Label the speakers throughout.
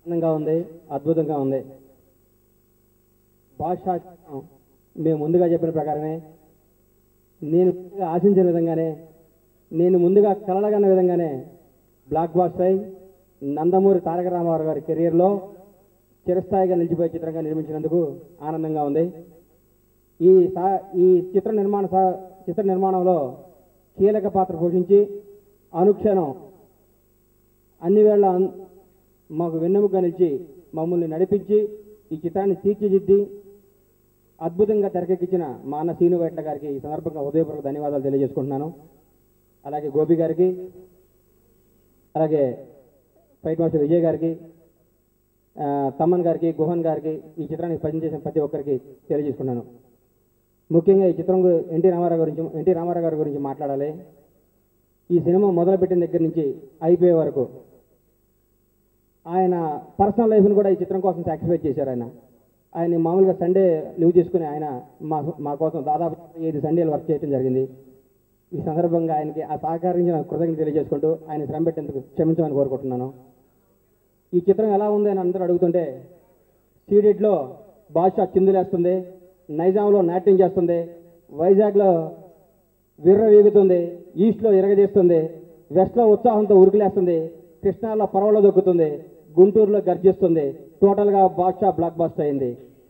Speaker 1: ఆనందంగా ఉంది, అద్భుతంగా ఉంది. బాద్షా మేము ముందుగా చెప్పిన ప్రకారమే, నేను ముందుగా ఆశించిన విధంగానే, నేను ముందుగా కలలుగన్న విధంగానే బ్లాక్ బాస్టర్ అయి నందమూరి తారక రామారావు గారి కెరియర్లో చిరస్థాయిగా నిలిచిపోయే చిత్రంగా నిర్మించినందుకు ఆనందంగా ఉంది. ఈ చిత్ర నిర్మాణంలో కీలక పాత్ర పోషించి అనుక్షణం అన్ని వేళ మాకు వెన్నెముక నిలిచి మమ్మల్ని నడిపించి ఈ చిత్రాన్ని తీర్చిదిద్ది అద్భుతంగా తెరకెక్కించిన మా అన్న సీను వైట్ల గారికి ఈ సందర్భంగా హృదయపూర్వక ధన్యవాదాలు తెలియజేసుకుంటున్నాను. అలాగే గోపి గారికి, అలాగే ఫైట్ మాస్టర్ విజయ్ గారికి, తమ్మన్ గారికి, గుహన్ గారికి, ఈ చిత్రానికి పనిచేసిన ప్రతి ఒక్కరికి తెలియజేసుకున్నాను. ముఖ్యంగా ఈ చిత్రం ఎన్టీ రామారావు గారి గురించి మాట్లాడాలి. ఈ సినిమా మొదలుపెట్టిన దగ్గర నుంచి అయిపోయే వరకు ఆయన పర్సనల్ లైఫ్ని కూడా ఈ చిత్రం కోసం సాక్రిఫైస్ చేశారు. ఆయన మామూలుగా సండే లీవ్ చేసుకుని ఆయన మా కోసం దాదాపు 5 సండేలు వర్క్ చేయడం జరిగింది. ఈ సందర్భంగా ఆయనకి ఆ సహకరించిన కృతజ్ఞత తెలియజేసుకుంటూ ఆయన శ్రమ పెట్టేందుకు క్షమించమని కోరుకుంటున్నాను. ఈ చిత్రం ఎలా ఉంది అని అందరూ అడుగుతుంటే, సీడెడ్లో బాద్షా చిందులేస్తుంది, నైజాంలో నాట్యం చేస్తుంది, వైజాగ్లో విర్ర వీగుతుంది, ఈస్ట్లో ఇరగదీస్తుంది, వెస్ట్లో ఉత్సాహంతో ఉరికిలేస్తుంది, కృష్ణాలో పరవలో దొక్కుతుంది, గుంటూరులో గర్జిస్తుంది. టోటల్గా బాద్షా బ్లాక్ బాస్టర్ అయింది.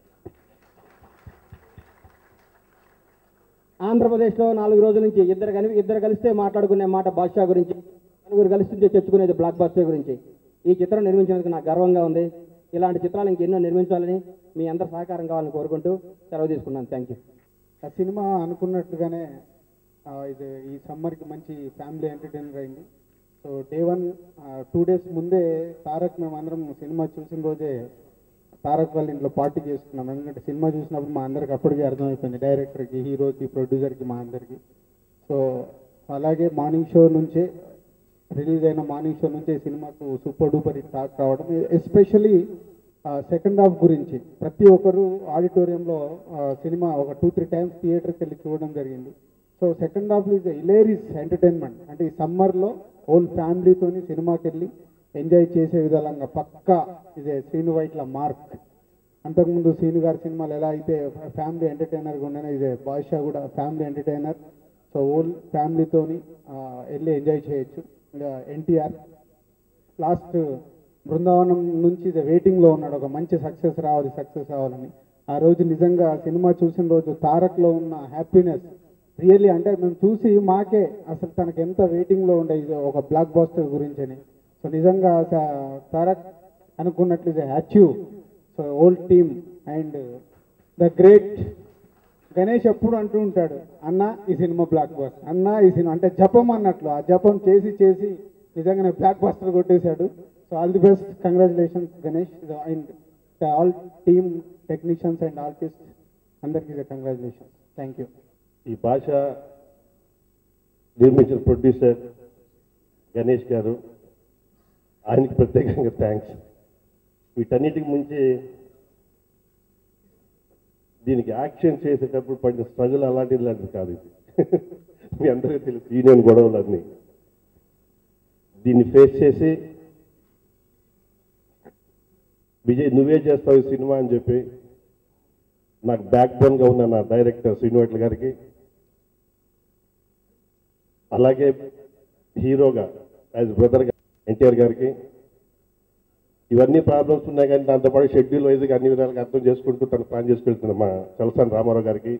Speaker 1: ఆంధ్రప్రదేశ్లో 4 రోజుల నుంచి ఇద్దరు కలిస్తే మాట్లాడుకునే మాట బాద్షా గురించి, 4 కలిసి తెచ్చుకునేది బ్లాక్ బాస్టర్ గురించి. ఈ చిత్రం నిర్మించినందుకు నాకు గర్వంగా ఉంది. ఇలాంటి చిత్రాలు ఇంకెన్నో నిర్మించాలని మీ అందరి సహకారం కావాలని కోరుకుంటూ సెలవు తీసుకున్నాను. Thank you.
Speaker 2: ఆ సినిమా అనుకున్నట్టుగానే ఇది ఈ సమ్మర్కి మంచి ఫ్యామిలీ ఎంటర్టైనర్ అయింది. సో డే 1 2 డేస్ ముందే తారక్ మేమందరం సినిమా చూసిన రోజే తారక్ వాళ్ళ ఇంట్లో పార్టీ చేసుకున్నాం. ఎందుకంటే సినిమా చూసినప్పుడు మా అందరికి అప్పటికే అర్థమైపోయింది, డైరెక్టర్కి, హీరోకి, ప్రొడ్యూసర్కి, మా అందరికి. సో అలాగే మార్నింగ్ షో నుంచే రిలీజ్ అయిన మార్నింగ్ షో నుంచే సినిమాకు సూపర్ డూపర్ హిట్ టాక్ రావడం, ఎస్పెషలీ సెకండ్ హాఫ్ గురించి ప్రతి ఒక్కరు ఆడిటోరియంలో సినిమా ఒక 2-3 టైమ్స్ థియేటర్కి వెళ్ళి చూడడం జరిగింది. So second half is hilarious entertainment. అంటే ఈ సమ్మర్లో హోల్ ఫ్యామిలీతోని సినిమాకి వెళ్ళి ఎంజాయ్ చేసే విధానంగా పక్కా ఇదే శ్రీను వైట్ల మార్క్. అంతకుముందు శ్రీను గారి సినిమాలు ఎలా అయితే ఫ్యామిలీ ఎంటర్టైనర్గా ఉండేనో ఇదే బాద్షా కూడా ఫ్యామిలీ ఎంటర్టైనర్. సో హోల్ ఫ్యామిలీతోని వెళ్ళి ఎంజాయ్ చేయొచ్చు. ఇంకా ఎన్టీఆర్ లాస్ట్ బృందావనం నుంచి ఇదే వెయిటింగ్లో ఉన్నాడు, ఒక మంచి సక్సెస్ రావాలని. ఆ రోజు నిజంగా సినిమా చూసిన రోజు తారక్లో ఉన్న హ్యాపీనెస్ రియల్లీ, అంటే మేము చూసి మాకే అసలు తనకు ఎంత వెయిటింగ్లో ఉండే ఇది ఒక బ్లాక్ బాస్టర్ గురించి అని. సో నిజంగా తారక్ అనుకున్నట్లు ఇది achieve. So old team and the great Ganesh ఎప్పుడు అంటూ ఉంటాడు, అన్న ఈ సినిమా బ్లాక్ బాస్టర్, అన్న ఈ సినిమా అంటే జపం అన్నట్లు. ఆ జపం చేసి నిజంగానే బ్లాక్ బాస్టర్ కొట్టేశాడు. So all the best, congratulations Ganesh and all team technicians and artist అందరికీ కంగ్రాచులేషన్స్. Thank you.
Speaker 3: ఈ బాద్షా నిర్మించిన ప్రొడ్యూసర్ గణేష్ గారు, ఆయనకి ప్రత్యేకంగా థ్యాంక్స్. వీటన్నిటికి ముంచి దీనికి యాక్షన్ చేసేటప్పుడు పడిన స్ట్రగుల్ అలాంటిది కాదు ఇది. మీ అందరికీ తెలుసు యూనియన్ గొడవలు అన్నీ. దీన్ని ఫేస్ చేసి విజయ్ నువ్వే చేస్తావు ఈ సినిమా అని చెప్పి నాకు బ్యాక్ బోన్గా ఉన్న నా డైరెక్టర్ శ్రీను వైట్ల గారికి, అలాగే హీరోగా యాజ్ బ్రదర్గా ఎన్టీఆర్ గారికి, ఇవన్నీ ప్రాబ్లమ్స్ ఉన్నాయి కానీ దాంతోపాటు షెడ్యూల్ వైజ్గా అన్ని విధాలుగా అర్థం చేసుకుంటూ తను ప్లాన్ చేసుకెళ్తున్న మా చలసాని రామారావు గారికి,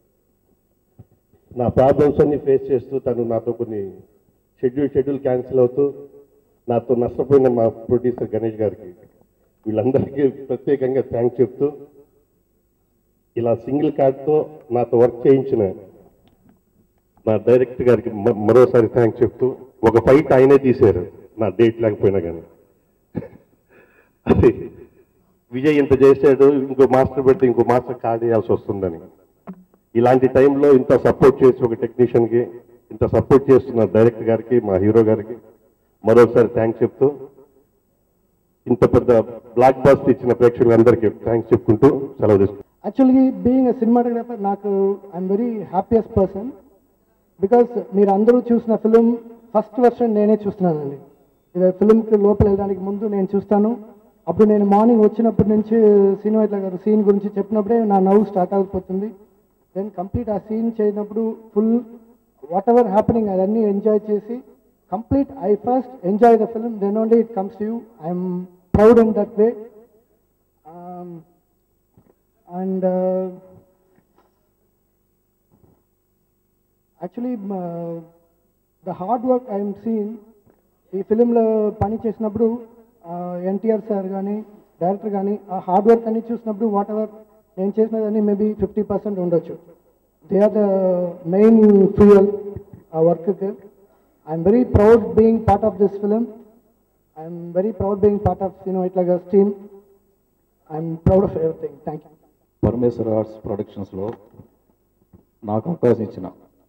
Speaker 3: నా ప్రాబ్లమ్స్ అన్ని ఫేస్ చేస్తూ తను నాతో కొన్ని షెడ్యూల్ క్యాన్సిల్ అవుతూ నాతో నష్టపోయిన మా ప్రొడ్యూసర్ గణేష్ గారికి, వీళ్ళందరికీ ప్రత్యేకంగా థ్యాంక్స్ చెప్తూ, ఇలా సింగిల్ కార్డ్తో నాతో వర్క్ చేయించిన నా డైరెక్టర్ గారికి మరోసారి థ్యాంక్స్ చెప్తూ, ఒక ఫైట్ ఆయనే తీశారు నా డేట్ లేకపోయినా కానీ. అది విజయ్ ఇంత చేశాడు, ఇంకో మాస్టర్ పెడితే ఇంకో మాస్టర్ కార్డ్ వేయాల్సి వస్తుందని. ఇలాంటి టైంలో ఇంత సపోర్ట్ చేసి ఒక టెక్నీషియన్కి ఇంత సపోర్ట్ చేస్తున్న డైరెక్టర్ గారికి, మా హీరో గారికి మరోసారి థ్యాంక్స్ చెప్తూ, ఇంత పెద్ద బ్లాక్ బాస్టర్ ఇచ్చిన ప్రేక్షకులందరికీ థ్యాంక్స్ చెప్పుకుంటూ సెలవు తీసుకుంటాం.
Speaker 4: యాక్చువల్లీ బీయింగ్ ఎ సినిమాటోగ్రాఫర్ నాకు I'm very happiest person. Because మీరు అందరూ చూసిన ఫిలిం ఫస్ట్ వర్షన్ నేనే చూస్తున్నానండి. ఇది ఫిలింకి లోపల వెళ్ళడానికి ముందు నేను చూస్తాను, అప్పుడు నేను మార్నింగ్ వచ్చినప్పటి నుంచి సినిమా ఇట్లా గారు సీన్ గురించి చెప్పినప్పుడే నా నవ్వు స్టార్ట్ అయిపోతుంది. దెన్ కంప్లీట్ ఆ సీన్ చేయనప్పుడు ఫుల్ వాట్ ఎవర్ హ్యాపెనింగ్ అదన్నీ ఎంజాయ్ చేసి complete I first enjoy the film, then only it comes to you. I'm proud in that way. And actually the hard work I'm seen ఈ ఫిలింలో పని చేసినప్పుడు NTR sir కానీ director కానీ ఆ hard work అన్ని చూసినప్పుడు వాట్ ఎవర్ నేను చేసినదని మేబీ 50% ఉండొచ్చు. They are the main fuel ఆ వర్క్కి. I'm very proud being part of this film. I'm very proud being part of సినిమా ఇట్లాగా team. I'm proud of everything. Thank you.
Speaker 5: Parameswara arts ప్రొడక్షన్స్లో నాకు అవకాశం ఇచ్చిన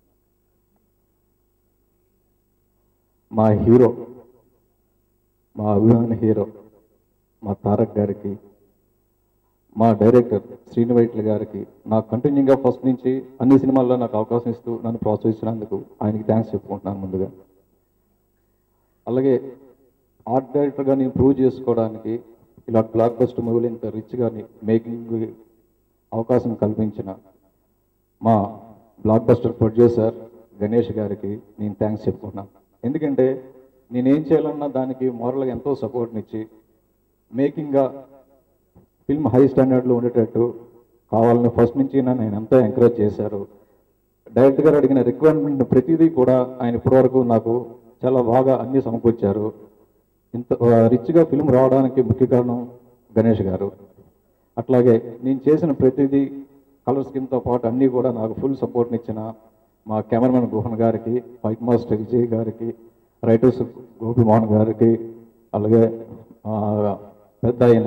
Speaker 5: మా హీరో, మా అభిమాన హీరో మా తారక్ గారికి, మా డైరెక్టర్ శ్రీనివైట్ల గారికి నాకు కంటిన్యూగా ఫస్ట్ నుంచి అన్ని సినిమాల్లో నాకు అవకాశం ఇస్తూ నన్ను ప్రోత్సహించినందుకు ఆయనకి థ్యాంక్స్ చెప్పుకుంటున్నాను ముందుగా. అలాగే ఆర్ట్ డైరెక్టర్గా నేను ప్రూవ్ చేసుకోవడానికి ఇలా బ్లాక్ బస్టర్ మూవీలు ఇంత రిచ్గా మేకింగ్ అవకాశం కల్పించిన మా బ్లాక్ బస్టర్ ప్రొడ్యూసర్ గణేష్ గారికి నేను థ్యాంక్స్ చెప్పుకున్నాను. ఎందుకంటే నేనేం చేయాలన్నా దానికి మోరల్గా ఎంతో సపోర్ట్నిచ్చి మేకింగ్గా ఫిల్మ్ హై స్టాండర్డ్లో ఉండేటట్టు కావాలని ఫస్ట్ నుంచి నన్ను ఆయన ఎంతో ఎంకరేజ్ చేశారు. డైరెక్టర్ గారు అడిగిన రిక్వైర్మెంట్ ప్రతిదీ కూడా ఆయన ఇప్పటివరకు నాకు చాలా బాగా అన్నీ సమకూర్చారు. ఇంత రిచ్గా ఫిల్మ్ రావడానికి ముఖ్య కారణం గణేష్ గారు. అట్లాగే నేను చేసిన ప్రతిదీ కలర్ స్కీమ్తో పాటు అన్నీ కూడా నాకు ఫుల్ సపోర్ట్నిచ్చిన మా కెమెరామెన్ గుహన్ గారికి, ఫైట్ మాస్టర్ విజయ్ గారికి, రైటర్స్ గోపిమోహన్ గారికి, అలాగే పెద్ద అయిన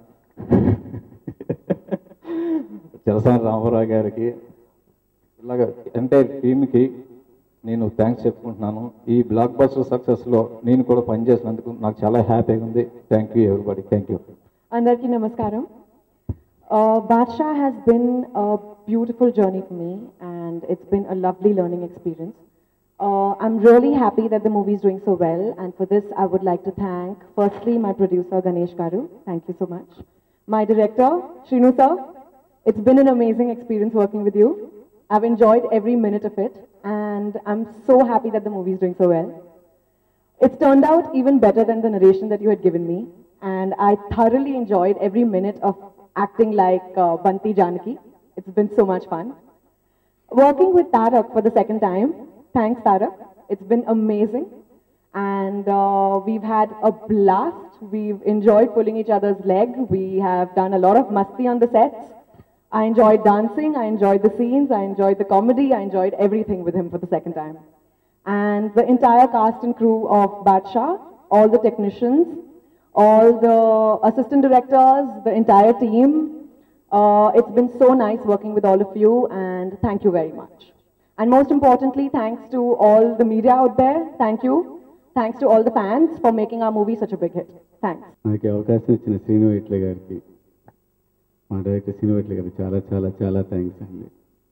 Speaker 5: చలసాని రామారావు గారికి, ఇలాగ ఎంటైర్ టీమ్కి నేను థ్యాంక్స్ చెప్పుకుంటున్నాను. ఈ బ్లాక్ బస్టర్ సక్సెస్లో నేను కూడా పనిచేసినందుకు నాకు చాలా హ్యాపీగా ఉంది. Thank you everybody. Thank you.
Speaker 6: అందరికీ నమస్కారం. Badshah has been a beautiful journey for me, and it's been a lovely learning experience. I'm really happy that the movie is doing so well, and for this I would like to thank firstly my producer Ganesh Garu. Thank you so much. My director Shrinu sir. It's been an amazing experience working with you. I've enjoyed every minute of it, and I'm so happy that the movie is doing so well. It's turned out even better than the narration that you had given me, and I thoroughly enjoyed every minute of acting like Banti Janaki. It's been so much fun. Working with Tarak for the second time, thanks Tarak. It's been amazing, and we've had a blast. We've enjoyed pulling each other's leg. We have done a lot of masti on the sets. I enjoyed dancing, I enjoyed the scenes, I enjoyed the comedy, I enjoyed everything with him for the second time. And the entire cast and crew of Badshah, all the technicians, all the assistant directors, the entire team. It's been so nice working with all of you, and thank you very much. And most importantly, thanks to all the media out there. Thank you. Thanks to all the fans for making our movie such a big hit. Thanks.
Speaker 7: నాకు అవకాశం ఇచ్చిన శ్రీనివైట్ల గారికి, మా director Srinu Vaitla గారికి చాలా చాలా చాలా thanks అండి.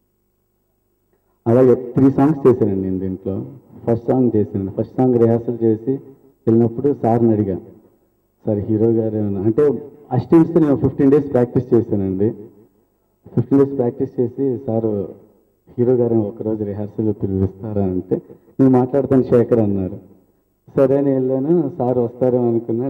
Speaker 7: అలాగే 3 సాంగ్స్ చేశానండి నేను దీంట్లో. ఫస్ట్ సాంగ్ చేశాను. ఫస్ట్ సాంగ్ రిహార్సల్ చేసి వెళ్ళినప్పుడు సార్ని అడిగా, సార్ హీరో గారు ఏమన్నా అంటే అసిస్టెంట్స్తో నేను 15 days ప్రాక్టీస్ చేశానండి. 15 days ప్రాక్టీస్ చేసి సార్ హీరో గారు ఒకరోజు రిహార్సల్ పిలిపిస్తారా అంటే నేను మాట్లాడతాను శేఖర్ అన్నారు. సరే అని వెళ్ళాను. సార్ వస్తారేమో అనుకున్నా.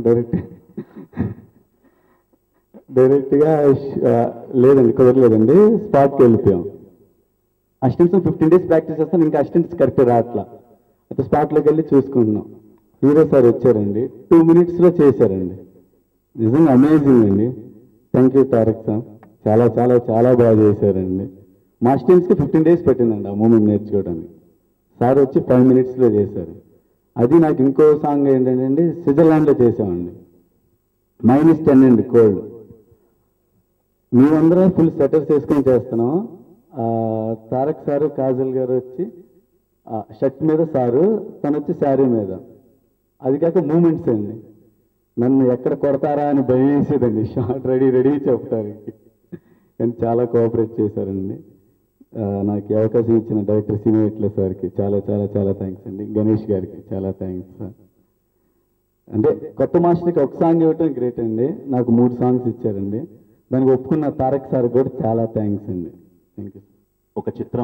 Speaker 7: డైరెక్ట్గా లేదండి, కుదరలేదండి. స్పాట్కి వెళ్ళిపోయాం. అసిస్టెంట్స్ 15 days ప్రాక్టీస్ చేస్తాను, ఇంకా అసిస్టెంట్స్ కరెక్ట్ రావట్లా. అయితే స్పాట్లోకి వెళ్ళి చూసుకుంటున్నాం. హీరో సార్ వచ్చారండి, 2 minutesలో చేశారండి. నిజంగా అమేజింగ్ అండి. థ్యాంక్ యూ తారక్ సార్, చాలా చాలా చాలా బాగా చేశారండి. మా స్టూడెంట్స్కి 15 days పట్టిందండి ఆ మూమెంట్ నేర్చుకోవడానికి. సార్ వచ్చి 5 minutesలో చేశారు. అది నాకు ఇంకో సాంగ్ ఏంటంటే స్విట్జర్లాండ్లో చేసామండి. -10 అండి కోల్డ్. మేమందరం ఫుల్ సెటర్స్ వేసుకొని చేస్తున్నాం. తారక్ సారు కాజల్ గారు వచ్చి షర్ట్ మీద సారు, తను వచ్చి శారీ మీద. అది కాక మూమెంట్స్ అండి. నన్ను ఎక్కడ కొడతారా అని భయం వేసేదండి. Short ready చెప్తానికి. కానీ చాలా కోఆపరేట్ చేశారండి. నాకు ఈ అవకాశం ఇచ్చిన డైరెక్టర్ శ్రీనివైట్ల సార్కి చాలా చాలా చాలా థ్యాంక్స్ అండి. గణేష్ గారికి చాలా థ్యాంక్స్ సార్. అంటే కొత్త మాస్టర్కి ఒక సాంగ్ ఇవ్వటం గ్రేట్ అండి. నాకు 3 సాంగ్స్ ఇచ్చారండి. దానికి ఒప్పుకున్న తారక్ సార్ కూడా చాలా థ్యాంక్స్ అండి. Thank you.
Speaker 8: ఒక చిత్రం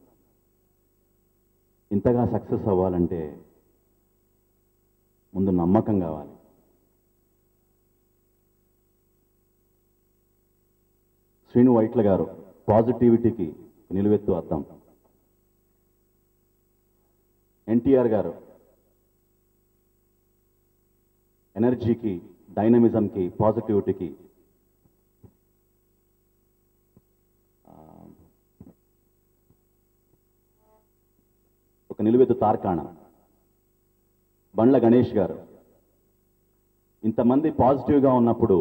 Speaker 8: ఇంతగా సక్సెస్ అవ్వాలంటే ముందు నమ్మకం కావాలి. శ్రీను వైట్ల గారు పాజిటివిటీకి నిలువెత్తు అర్థం. ఎన్టీఆర్ గారు ఎనర్జీకి, డైనమిజంకి, పాజిటివిటీకి ఒక నిలువెత్తు తార్కాణ. బండ్ల గణేష్ గారు ఇంతమంది పాజిటివ్గా ఉన్నప్పుడు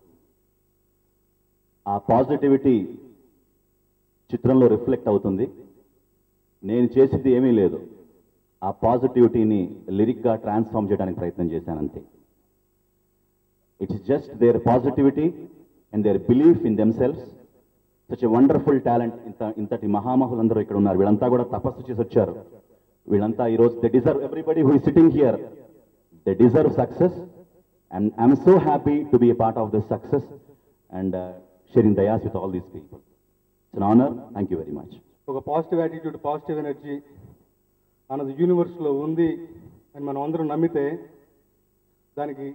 Speaker 8: ఆ పాజిటివిటీ చిత్రంలో రిఫ్లెక్ట్ అవుతుంది. నేను చేసేది ఏమీ లేదు, ఆ పాజిటివిటీని లిరిక్గా ట్రాన్స్ఫార్మ్ చేయడానికి ప్రయత్నం చేశానంతే. It's just their positivity and their belief in themselves. Such a wonderful talent. ఇంతటి మహామహులందరూ ఇక్కడ ఉన్నారు. వీళ్ళంతా కూడా తపస్సు చేసి వచ్చారు. వీళ్ళంతా ఈరోజు they deserve, everybody who is sitting here they deserve success. And I'm so happy to be a part of this success and sharing the dais with all these people. It's an honour. Thank you very much.
Speaker 2: ఒక positive attitude, positive energy అన్నది యూనివర్స్లో ఉంది అని మనం అందరం నమ్మితే దానికి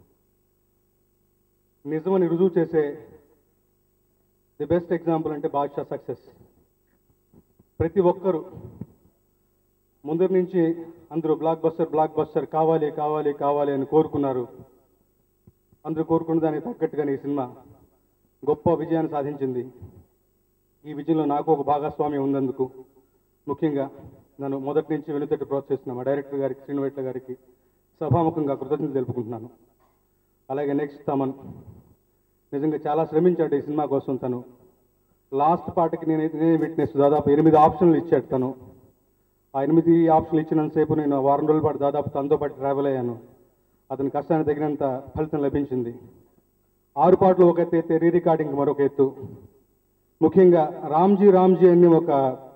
Speaker 2: నిజమని రుజువు చేసే ది బెస్ట్ ఎగ్జాంపుల్ అంటే బాద్షా సక్సెస్. ప్రతి ఒక్కరూ ముందరి నుంచి అందరూ బ్లాక్ బస్టర్ కావాలి కావాలి కావాలి అని కోరుకున్నారు. అందరూ కోరుకున్న దానికి తగ్గట్టుగానే ఈ సినిమా గొప్ప విజయాన్ని సాధించింది. ఈ విజయంలో నాకు ఒక భాగస్వామ్యం ఉన్నందుకు ముఖ్యంగా నన్ను మొదటి నుంచి వెనుతట్టు ప్రోత్సహిస్తున్న మా డైరెక్టర్ గారికి, శ్రీను వైట్ల గారికి సభాముఖంగా కృతజ్ఞతలు తెలుపుకుంటున్నాను. అలాగే నెక్స్ట్ తమన్ నిజంగా చాలా శ్రమించాడు ఈ సినిమా కోసం. తను లాస్ట్ పార్ట్కి నేనే విట్నెస్. దాదాపు 8 ఆప్షన్లు ఇచ్చాడు తను. ఆ 8 ఆప్షన్లు ఇచ్చినంతసేపు నేను వారం రోజుల పాటు దాదాపు తనతో పాటు ట్రావెల్ అయ్యాను. అతని కష్టానికి తగినంత ఫలితం లభించింది. 6 పాటలు ఒక ఎత్తు అయితే, రీ రికార్డింగ్ మరొక ఎత్తు. ముఖ్యంగా రామ్జీ అనే ఒక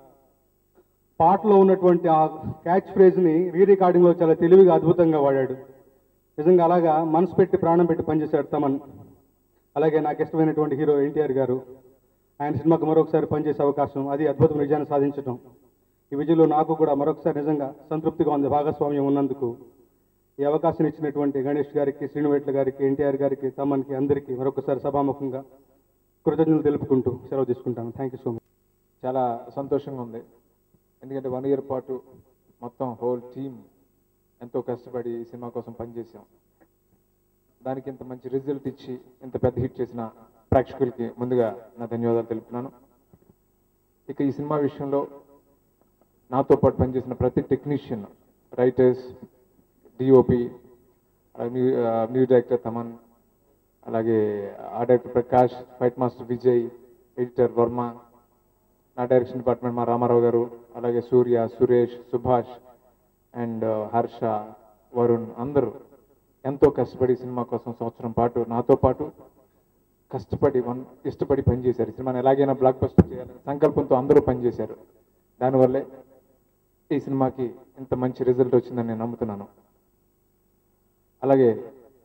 Speaker 2: పాటలో ఉన్నటువంటి ఆ క్యాచ్ ఫ్రేజ్ని రీ రికార్డింగ్లో చాలా తెలివిగా, అద్భుతంగా వాడాడు. నిజంగా అలాగా మనసు పెట్టి, ప్రాణం పెట్టి పనిచేశాడు తమన్. అలాగే నాకు ఇష్టమైనటువంటి హీరో ఎన్టీఆర్ గారు, ఆయన సినిమాకు మరొకసారి పనిచేసే అవకాశం, అది అద్భుతమైన విజయాన్ని సాధించడం. ఈ విజయంలో నాకు కూడా మరొకసారి నిజంగా సంతృప్తిగా ఉంది భాగస్వామ్యం ఉన్నందుకు. ఈ అవకాశం ఇచ్చినటువంటి గణేష్ గారికి, శ్రీను వైట్ల గారికి, ఎన్టీఆర్ గారికి, తమన్కి, అందరికీ మరొకసారి సభాముఖంగా కృతజ్ఞతలు తెలుపుకుంటూ సెలవు తీసుకుంటాను. Thank you so much.
Speaker 9: చాలా సంతోషంగా ఉంది. ఎందుకంటే 1 ఇయర్ పాటు మొత్తం హోల్ టీమ్ ఎంతో కష్టపడి ఈ సినిమా కోసం పనిచేసాం. దానికి ఇంత మంచి రిజల్ట్ ఇచ్చి ఇంత పెద్ద హిట్ చేసిన ప్రేక్షకులకి ముందుగా నా ధన్యవాదాలు తెలుపుతున్నాను. ఇక ఈ సినిమా విషయంలో నాతో పాటు పనిచేసిన ప్రతి technician, writers, DOP, music director Thaman, అలాగే art director Prakash, fight master Vijay, editor Varma, నా డైరెక్షన్ డిపార్ట్మెంట్ మా రామారావు గారు, అలాగే సూర్య, సురేష్, సుభాష్ అండ్ హర్ష, వరుణ్, అందరూ ఎంతో కష్టపడి సినిమా కోసం సంవత్సరం పాటు నాతో పాటు కష్టపడి ఇష్టపడి పనిచేశారు. సినిమాని ఎలాగైనా బ్లాక్ బస్టర్ చేయాలని సంకల్పంతో అందరూ పనిచేశారు. దానివల్లే ఈ సినిమాకి ఇంత మంచి రిజల్ట్ వచ్చిందని నేను నమ్ముతున్నాను. అలాగే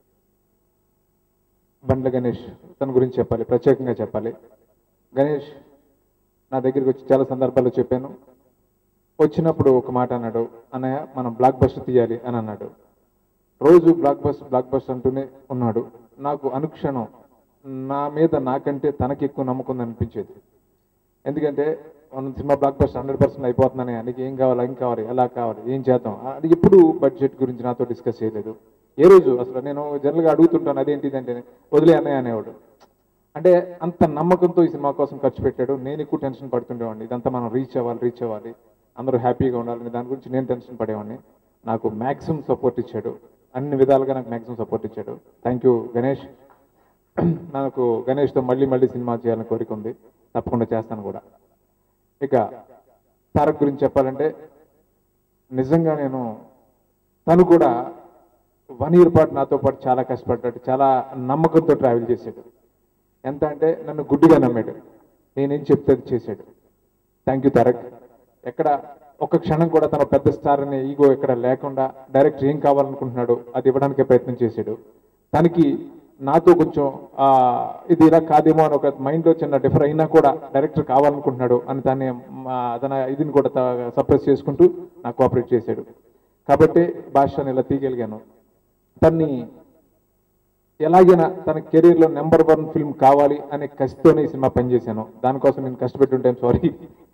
Speaker 9: బండ్ల గణేష్, తన గురించి చెప్పాలి, ప్రత్యేకంగా చెప్పాలి. గణేష్ నా దగ్గరికి వచ్చి చాలా సందర్భాల్లో చెప్పాను. వచ్చినప్పుడు ఒక మాట అన్నాడు, అన్నయ్య మనం బ్లాక్ బస్టర్ తీయాలి అని అన్నాడు. రోజు బ్లాక్ బస్టర్ అంటూనే ఉన్నాడు. నాకు అనుక్షణం నా మీద నాకంటే తనకి ఎక్కువ నమ్మకం అనిపించేది. ఎందుకంటే మనం సినిమా బ్లాక్ బస్టర్ 100% అయిపోతుందని, నీకు ఏం కావాలి, ఏం కావాలి, ఎలా కావాలి, ఏం చేద్దాం, అది ఎప్పుడు బడ్జెట్ గురించి నాతో డిస్కస్ చేయలేదు. ఏ రోజు అసలు నేను జనరల్గా అడుగుతుంటాను అదేంటిదంటే వదిలే అన్నయ్య అనేవాడు. అంటే అంత నమ్మకంతో ఈ సినిమా కోసం ఖర్చు పెట్టాడు. నేను ఎక్కువ టెన్షన్ పడుతుండేవాడిని. ఇదంతా మనం రీచ్ అవ్వాలి, అందరూ హ్యాపీగా ఉండాలని దాని గురించి నేను టెన్షన్ పడేవాడిని. నాకు మ్యాక్సిమం సపోర్ట్ ఇచ్చాడు, అన్ని విధాలుగా నాకు మ్యాక్సిమం సపోర్ట్ ఇచ్చాడు. Thank you Ganesh. నాకు గణేష్తో మళ్ళీ సినిమా చేయాలని కోరిక ఉంది, తప్పకుండా చేస్తాను కూడా. ఇక తారక్ గురించి చెప్పాలంటే నిజంగా తను కూడా 1 ఇయర్ పాటు నాతో పాటు చాలా కష్టపడ్డాడు, చాలా నమ్మకంతో ట్రావెల్ చేశాడు. ఎంత అంటే నన్ను గుడ్డిగా నమ్మాడు, నేనేం చెప్తే అది చేశాడు. Thank you Tarak. ఎక్కడ ఒక క్షణం కూడా తన పెద్ద స్టార్ అనే ఈగో ఇక్కడ లేకుండా డైరెక్టర్ ఏం కావాలనుకుంటున్నాడు అది ఇవ్వడానికి ప్రయత్నం చేశాడు. తనకి నాతో కొంచెం ఇది ఇలా కాదేమో అని ఒక మైండ్లో చిన్న డిఫర్ అయినా కూడా డైరెక్టర్ కావాలనుకుంటున్నాడు అని దాన్ని తన ఇదిని కూడా సప్రెస్ చేసుకుంటూ నాకు కోఆపరేట్ చేశాడు. కాబట్టి భాషని ఇలా తీయగలిగాను. తన్ని ఎలాగైనా తన కెరీర్లో నెంబర్ 1 ఫిల్మ్ కావాలి అనే కసితోనే ఈ సినిమా పనిచేశాను. దానికోసం నేను కష్టపెట్టుంటాను, సారీ.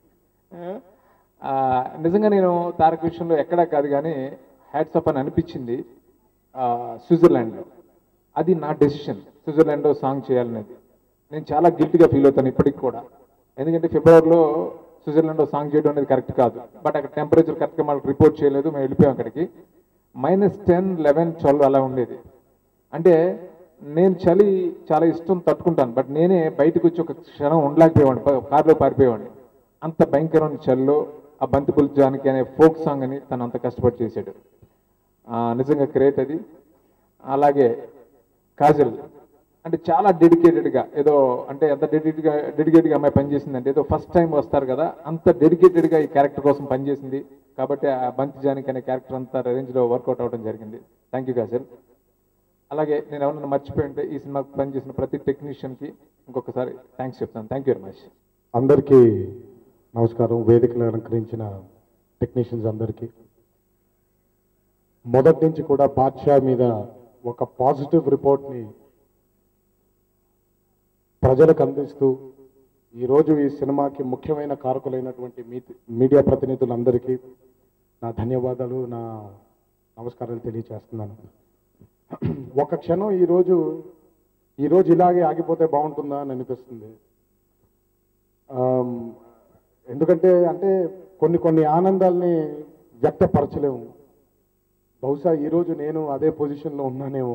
Speaker 9: నిజంగా నేను తారక విషయంలో ఎక్కడా కాదు కానీ హ్యాట్స్ ఆఫ్ అని అనిపించింది స్విట్జర్లాండ్లో. అది నా డెసిషన్, స్విట్జర్లాండ్లో సాంగ్ చేయాలనేది. నేను చాలా గిల్ట్గా ఫీల్ అవుతాను ఇప్పటికి కూడా. ఎందుకంటే ఫిబ్రవరిలో స్విట్జర్లాండ్లో సాంగ్ చేయడం అనేది కరెక్ట్ కాదు. బట్ అక్కడ టెంపరేచర్ కరెక్ట్గా మనకు రిపోర్ట్ చేయలేదు, మేము వెళ్ళిపోయాం అక్కడికి. -10, 11, 12 అలా ఉండేది. అంటే నేను చలి చాలా ఇష్టం, తట్టుకుంటాను. బట్ నేనే బయటకు వచ్చి ఒక క్షణం ఉండలేకపోయేవాడిని, కారులో పారిపోయేవాడిని. అంత భయంకరమైన చలిలో ఆ బంతిపుల్ జానకి అనే ఫోక్ సాంగ్ అని తను అంత కష్టపడి చేశాడు. నిజంగా గ్రేట్ అది. అలాగే కాజల్ అంటే చాలా డెడికేటెడ్గా, ఏదో అంటే ఎంత డెడికేట్గా అమ్మాయి పనిచేసిందంటే ఏదో ఫస్ట్ టైం వస్తారు కదా, అంత డెడికేటెడ్గా ఈ క్యారెక్టర్ కోసం పనిచేసింది. కాబట్టి ఆ బంతి జానకి అనే క్యారెక్టర్ అంతా రేంజ్లో వర్కౌట్ అవ్వడం జరిగింది. Thank you Kajal. అలాగే నేను ఎవరన్నా మర్చిపోయి ఉంటే ఈ సినిమాకి పనిచేసిన ప్రతి టెక్నీషియన్కి ఇంకొకసారి థ్యాంక్స్ చెప్తాను. Thank you very much.
Speaker 2: అందరికీ నమస్కారం. వేదికలు అలంకరించిన టెక్నీషియన్స్ అందరికీ. మొదటి నుంచి కూడా బాద్షా మీద ఒక పాజిటివ్ రిపోర్ట్ని ప్రజలకు అందిస్తూ ఈరోజు ఈ సినిమాకి ముఖ్యమైన కారకులైనటువంటి మీడియా ప్రతినిధులందరికీ నా ధన్యవాదాలు, నా నమస్కారాలు తెలియజేస్తున్నాను. ఒక క్షణం ఈరోజు ఇలాగే ఆగిపోతే బాగుంటుందా అని అనిపిస్తుంది. ఎందుకంటే కొన్ని ఆనందాల్ని వ్యక్తపరచలేము. బహుశా ఈరోజు నేను అదే పొజిషన్లో ఉన్నానేమో.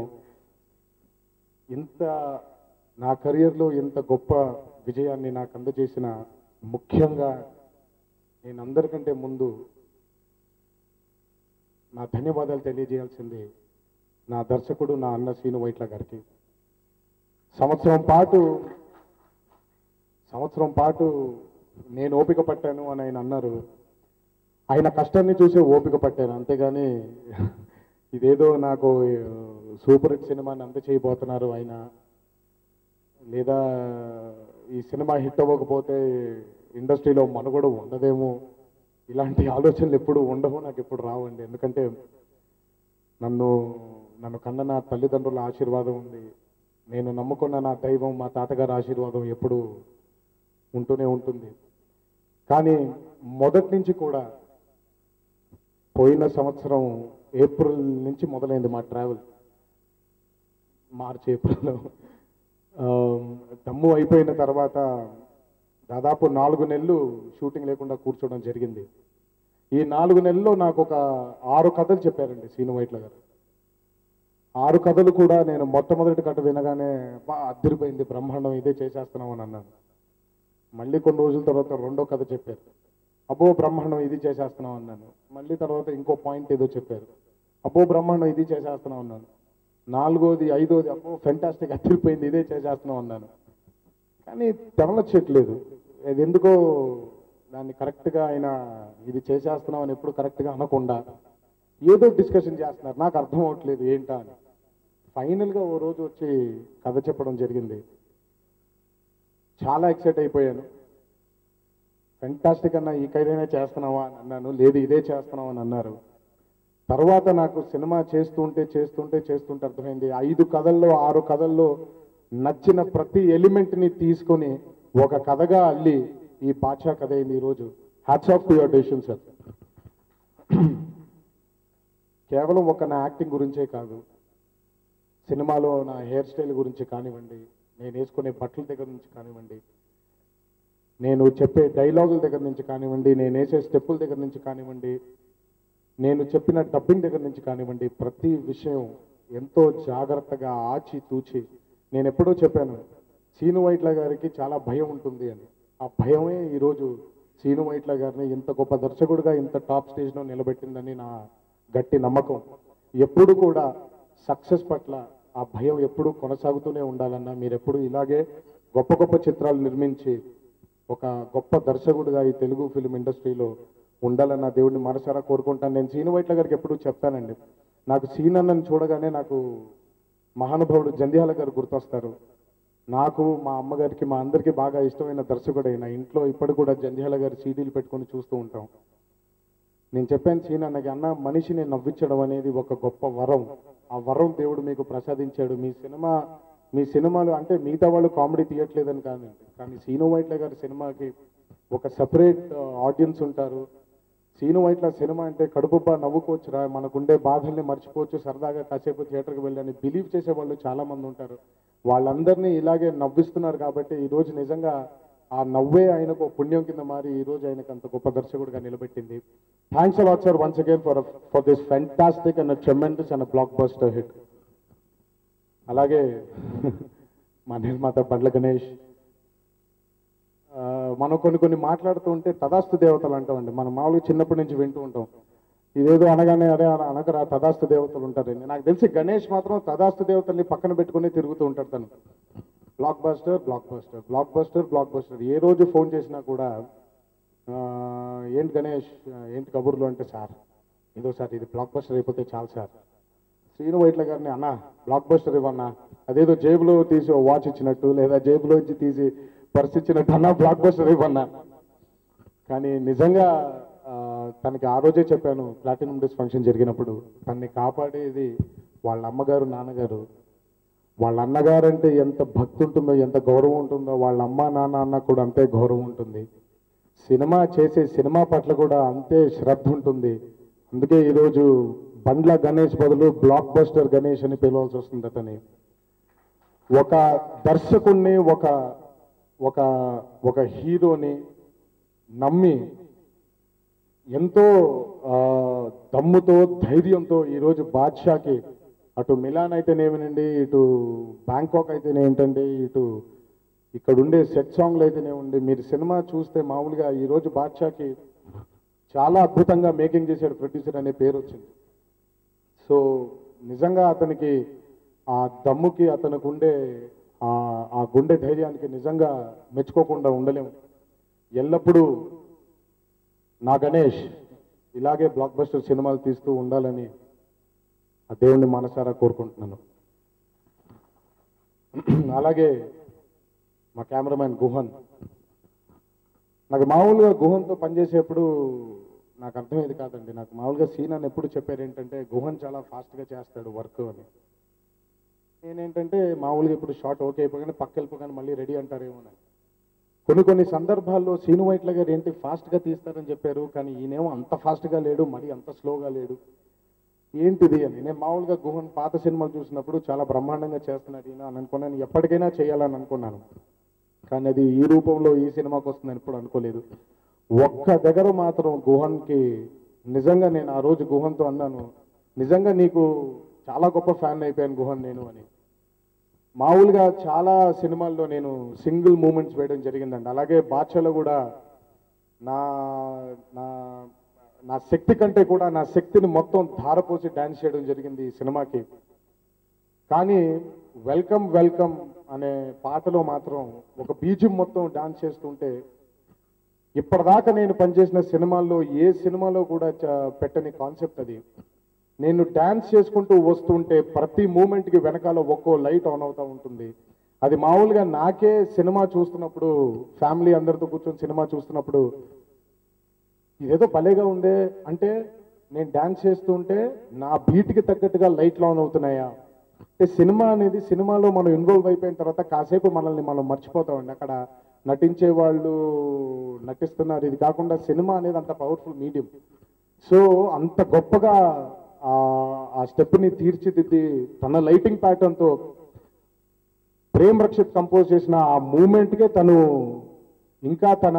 Speaker 2: నా కెరియర్లో ఇంత గొప్ప విజయాన్ని నాకు అందజేసిన, ముఖ్యంగా నేను అందరికంటే ముందు నా ధన్యవాదాలు తెలియజేయాల్సింది నా దర్శకుడు, నా అన్న శ్రీను వైట్ల గారికి. సంవత్సరం పాటు నేను ఓపిక పట్టాను అని ఆయన అన్నారు. ఆయన కష్టాన్ని చూసే ఓపిక పట్టాను, అంతేగాని ఇదేదో నాకు సూపర్ హిట్ సినిమాని అందచేయబోతున్నారు ఆయన, లేదా ఈ సినిమా హిట్ అవ్వకపోతే ఇండస్ట్రీలో మనుగడ ఉండదేమో, ఇలాంటి ఆలోచనలు ఎప్పుడు ఉండవు, నాకు ఎప్పుడు రావండి. ఎందుకంటే నన్ను కన్న నా తల్లిదండ్రుల ఆశీర్వాదం ఉంది, నేను నమ్ముకున్న నా దైవం మా తాతగారి ఆశీర్వాదం ఎప్పుడు ఉంటూనే ఉంటుంది. కానీ మొదటి నుంచి కూడా పోయిన సంవత్సరం ఏప్రిల్ నుంచి మొదలైంది మా ట్రావెల్. మార్చి ఏప్రిల్లో దమ్ము అయిపోయిన తర్వాత దాదాపు 4 నెలలు షూటింగ్ లేకుండా కూర్చోవడం జరిగింది. ఈ 4 నెలల్లో నాకు ఒక 6 కథలు చెప్పారండి శ్రీను వైట్ల గారు. 6 కథలు కూడా నేను మొట్టమొదటి కథ వినగానే అద్దరిపోయింది, బ్రహ్మాండం, ఇదే చేసేస్తున్నాం అని అన్నాను. మళ్ళీ కొన్ని రోజుల తర్వాత 2వ కథ చెప్పారు, అబ్బో బ్రహ్మాండం, ఇది చేసేస్తున్నాం అన్నాను. మళ్ళీ తర్వాత ఇంకో పాయింట్ ఏదో చెప్పారు, అబ్బో బ్రహ్మాండం, ఇది చేసేస్తున్నాం అన్నాను. 4వది 5వది అబ్బో ఫెంటాస్టిక్, అద్దరిపోయింది, ఇదే చేసేస్తున్నాం అన్నాను. కానీ తెరలొచ్చట్లేదు. ఇది ఎందుకో దాన్ని కరెక్ట్గా ఆయన ఇది చేసేస్తున్నాం అని ఎప్పుడు కరెక్ట్గా అనకుండా ఏదో డిస్కషన్ చేస్తున్నారు, నాకు అర్థం అవ్వట్లేదు ఏంటా అని. ఫైనల్గా ఓ రోజు వచ్చి కథ చెప్పడం జరిగింది. చాలా ఎక్సైట్ అయిపోయాను. ఫెంటాస్టిక్ అన్న, ఈ కథనే చేస్తున్నావా అని అన్నాను. లేదు, ఇదే చేస్తున్నావు అని అన్నారు. తర్వాత నాకు సినిమా చేస్తుంటే అర్థమైంది, 5 కథల్లో 6 కథల్లో నచ్చిన ప్రతి ఎలిమెంట్ని తీసుకొని ఒక కథగా అల్లి ఈ బాద్షా కథ అయింది ఈరోజు. Hats off to your decision sir. కేవలం నా యాక్టింగ్ గురించే కాదు, సినిమాలో నా హెయిర్ స్టైల్ గురించి కానివ్వండి, నేను వేసుకునే బట్టల దగ్గర నుంచి కానివ్వండి, నేను చెప్పే డైలాగుల దగ్గర నుంచి కానివ్వండి, నేను వేసే స్టెప్పుల దగ్గర నుంచి కానివ్వండి, నేను చెప్పిన డబ్బింగ్ దగ్గర నుంచి కానివ్వండి, ప్రతి విషయం ఎంతో జాగ్రత్తగా ఆచితూచి. నేను ఎప్పుడో చెప్పాను, శ్రీను వైట్ల గారికి చాలా భయం ఉంటుంది అని. ఆ భయమే ఈరోజు శ్రీను వైట్ల గారిని ఇంత గొప్ప దర్శకుడిగా ఇంత టాప్ స్టేజ్లో నిలబెట్టిందని నా గట్టి నమ్మకం. ఎప్పుడు కూడా సక్సెస్ పట్ల ఆ భయం ఎప్పుడూ కొనసాగుతూనే ఉండాలన్నా, మీరు ఎప్పుడు ఇలాగే గొప్ప చిత్రాలు నిర్మించి ఒక గొప్ప దర్శకుడిగా ఈ తెలుగు ఫిల్మ్ ఇండస్ట్రీలో ఉండాలని నా దేవుడిని మనసారా కోరుకుంటాను. నేను సీను వైట్ల గారికి ఎప్పుడూ చెప్తానండి, నాకు సీన్ అన్నని చూడగానే నాకు మహానుభావుడు జంధ్యాల గారు గుర్తొస్తారు. నాకు మా అమ్మగారికి మా అందరికీ బాగా ఇష్టమైన దర్శకుడైన ఇంట్లో ఇప్పుడు కూడా జంధ్యాల గారి సీడీలు పెట్టుకొని చూస్తూ ఉంటాం. నేను చెప్పాను సీన్ అన్నకి, అన్న మనిషిని నవ్వించడం అనేది ఒక గొప్ప వరం, ఆ వరం దేవుడు మీకు ప్రసాదించాడు. మీ సినిమాలు అంటే మిగతా వాళ్ళు కామెడీ తీయట్లేదని కాదండి, కానీ సీను వైట్ల గారి సినిమాకి ఒక సపరేట్ ఆడియన్స్ ఉంటారు. సీను వైట్ల సినిమా అంటే కడుపుబ్బా నవ్వుకోవచ్చురా, మనకుండే బాధల్ని మర్చిపోవచ్చు, సరదాగా కాసేపు థియేటర్కి వెళ్ళని బిలీవ్ చేసే వాళ్ళు చాలామంది ఉంటారు. వాళ్ళందరినీ ఇలాగే నవ్విస్తున్నారు కాబట్టి ఈరోజు నిజంగా ఆ నవ్వే ఆయనకు పుణ్యం కింద మారి ఈరోజు ఆయనకు అంత గొప్ప దర్శకుడిగా నిలబెట్టింది. Thanks a lot sir once again for this fantastic and tremendous and blockbuster hit. అలాగే మా నిర్మాత బండ్ల గణేష్, మనం కొన్ని మాట్లాడుతూ ఉంటే తదాస్తు దేవతలు అంటామండి. మనం మామూలుగా చిన్నప్పటి నుంచి వింటూ ఉంటాం, ఇదేదో అనగానే అరే అనకరా తదాస్తు దేవతలు ఉంటారండి. నాకు తెలిసి గణేష్ మాత్రం తదాస్తు దేవతల్ని పక్కన పెట్టుకుని తిరుగుతూ ఉంటాడు. తను blockbuster blockbuster blockbuster blockbuster. ఏ రోజు ఫోన్ చేసినా కూడా ఏంటి గణేష్ ఏంటి కబుర్లు అంటే, సార్ ఏదో సార్ ఇది బ్లాక్ బస్టర్ అయిపోతే చాలు సార్. శ్రీను వైట్ల గారిని అన్న బ్లాక్ బస్టర్ ఇవ్వన్నా, అదేదో జేబులో తీసి వాచ్ ఇచ్చినట్టు లేదా జేబులో నుంచి తీసి పర్స్ ఇచ్చినట్టు అన్న బ్లాక్ బస్టర్ ఇవ్వన్నా. కానీ నిజంగా తనకి ఆ రోజే చెప్పాను, ప్లాటినం డిస్క్ ఫంక్షన్ జరిగినప్పుడు, తనని కాపాడేది వాళ్ళ అమ్మగారు నాన్నగారు. వాళ్ళ అన్నగారు అంటే ఎంత భక్తి ఉంటుందో, ఎంత గౌరవం ఉంటుందో, వాళ్ళ అమ్మ నాన్న అన్న కూడా అంతే గౌరవం ఉంటుంది. సినిమా చేసే సినిమా పట్ల కూడా అంతే శ్రద్ధ ఉంటుంది. అందుకే ఈరోజు బండ్ల గణేష్ బదులు బ్లాక్ బస్టర్ గణేష్ అని పిలవాల్సి వస్తుంది. అతని ఒక దర్శకుణ్ణి ఒక హీరోని నమ్మి ఎంతో దమ్ముతో ధైర్యంతో ఈరోజు బాద్షాకి అటు మిలాన్ అయితేనేమినండి, ఇటు బ్యాంకాక్ అయితేనే ఏంటండి, ఇటు ఇక్కడ ఉండే సెట్ సాంగ్లు అయితేనే ఉండి, మీరు సినిమా చూస్తే మామూలుగా ఈరోజు బాద్షాకి చాలా అద్భుతంగా మేకింగ్ చేశాడు ప్రొడ్యూసర్ అనే పేరు వచ్చింది. సో నిజంగా అతనికి ఆ దమ్ముకి అతనికి ఉండే ఆ గుండె ధైర్యానికి నిజంగా మెచ్చుకోకుండా ఉండలేము. ఎల్లప్పుడూ నా గణేష్ ఇలాగే బ్లాక్ బస్టర్ సినిమాలు తీస్తూ ఉండాలని ఆ దేవుణ్ణి మనసారా కోరుకుంటున్నాను. అలాగే మా కెమెరామ్యాన్ గుహన్, నాకు మామూలుగా గుహన్తో పనిచేసేప్పుడు నాకు అర్థమయ్యేది కాదండి. నాకు మామూలుగా సీన్ అని ఎప్పుడు చెప్పారు ఏంటంటే, గుహన్ చాలా ఫాస్ట్గా చేస్తాడు వర్క్ అని. నేనేంటంటే మామూలుగా ఇప్పుడు షార్ట్ ఓకే అయిపోగానే పక్క వెళ్ళిపోగానే మళ్ళీ రెడీ అంటారేమోనని. కొన్ని సందర్భాల్లో సీను వైట్ల గారు ఏంటి ఫాస్ట్గా తీస్తారని చెప్పారు, కానీ ఈయనేమో అంత ఫాస్ట్గా లేడు, మరీ అంత స్లోగా లేడు, ఏంటిది అని. నేను మామూలుగా గుహన్ పాత సినిమాలు చూసినప్పుడు చాలా బ్రహ్మాండంగా చేస్తున్నాడు ఈయన అని అనుకున్నాను, ఎప్పటికైనా చేయాలని అనుకున్నాను. కానీ అది ఈ రూపంలో ఈ సినిమాకి వస్తుందని ఇప్పుడు అనుకోలేదు. ఒక్క దగ్గర మాత్రం గుహన్కి నిజంగా నేను ఆ రోజు గుహన్తో అన్నాను, నిజంగా నీకు చాలా గొప్ప ఫ్యాన్ అయిపోయాను గుహన్ నేను అని. మామూలుగా చాలా సినిమాల్లో నేను సింగిల్ మూమెంట్స్ వేయడం జరిగిందండి. అలాగే బాద్షాలో కూడా నా నా నా శక్తి కంటే కూడా నా శక్తిని మొత్తం ధారపోసి డాన్స్ చేయడం జరిగింది ఈ సినిమాకి. కానీ వెల్కమ్ వెల్కమ్ అనే పాటలో మాత్రం ఒక బీజియం మొత్తం డాన్స్ చేస్తుంటే, ఇప్పటిదాకా నేను పనిచేసిన సినిమాల్లో ఏ సినిమాలో కూడా పెట్టని కాన్సెప్ట్ అది. నేను డాన్స్ చేసుకుంటూ వస్తుంటే ప్రతి మూమెంట్కి వెనకాల ఒక్కో లైట్ ఆన్ అవుతూ ఉంటుంది. అది మామూలుగా నాకే సినిమా చూస్తున్నప్పుడు, ఫ్యామిలీ అందరితో కూర్చొని సినిమా చూస్తున్నప్పుడు ఇదేదో భలేగా ఉందే అంటే, నేను డాన్స్ చేస్తుంటే నా బీట్కి తగ్గట్టుగా లైట్లు ఆన్ అవుతున్నాయా అంటే, సినిమా అనేది సినిమాలో మనం ఇన్వాల్వ్ అయిపోయిన తర్వాత కాసేపు మనల్ని మనం మర్చిపోతామండి. అక్కడ నటించే వాళ్ళు నటిస్తున్నారు, ఇది కాకుండా సినిమా అనేది అంత పవర్ఫుల్ మీడియం. సో అంత గొప్పగా ఆ స్టెప్ని తీర్చిదిద్ది తన లైటింగ్ ప్యాటర్న్తో ప్రేమ్ రక్షిత్ కంపోజ్ చేసిన ఆ మూమెంట్కే తను ఇంకా తన